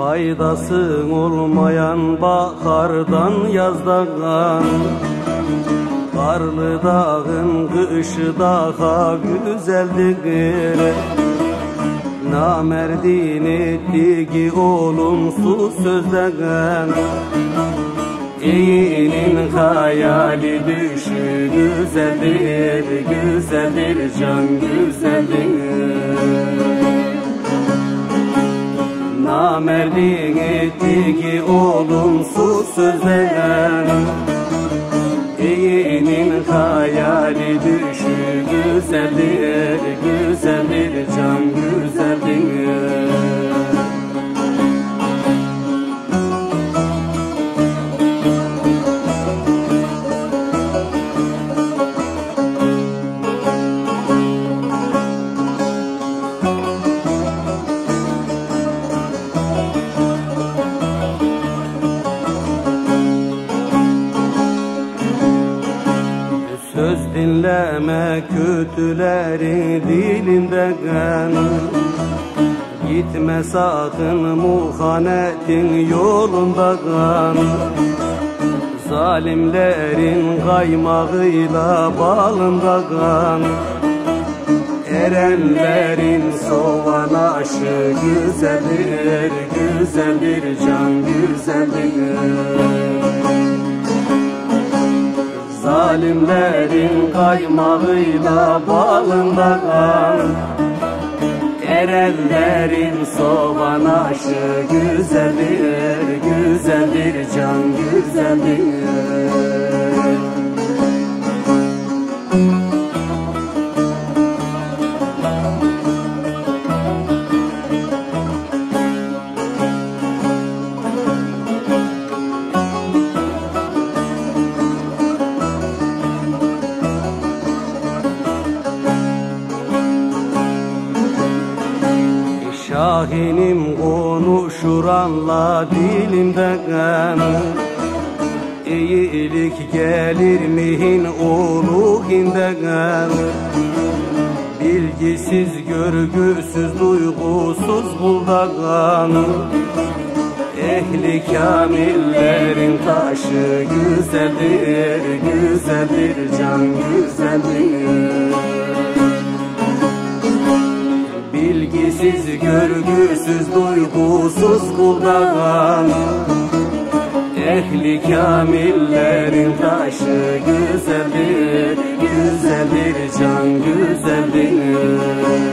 Faydası olmayan bahardan yazdan, karlı dağın kışı daha güzeldir. Namerdin ettiği olumsuz sözden, İyinin hayali düşü güzeldir, güzeldir can güzeldir. Namerdin ettiği olumsuz sözden, İyinin hayali düşü güzeldir, güzeldir can güzeldir. Söz dinleme kötülerin dilinden, gitme sakın muhanetin yolundan. Zalimlerin kaymağıyla balından, erenlerin soğan aşı güzeldir, güzeldir can güzeldir. Zalimlerin kaymağıyla balından, erenlerin soğan aşı güzeldir, güzeldir can güzeldir. Şahinim konuşur anla dilimden, İyilik gelir mihin uluhinden. Bilgisiz, görgüsüz, duygusuz kuldan, ehli kamillerin taşı güzeldir, güzeldir can güzeldir. Bilgisiz, görgüsüz, duygusuz kuldan, ehli kamillerin taşı güzeldir, güzeldir can güzeldir.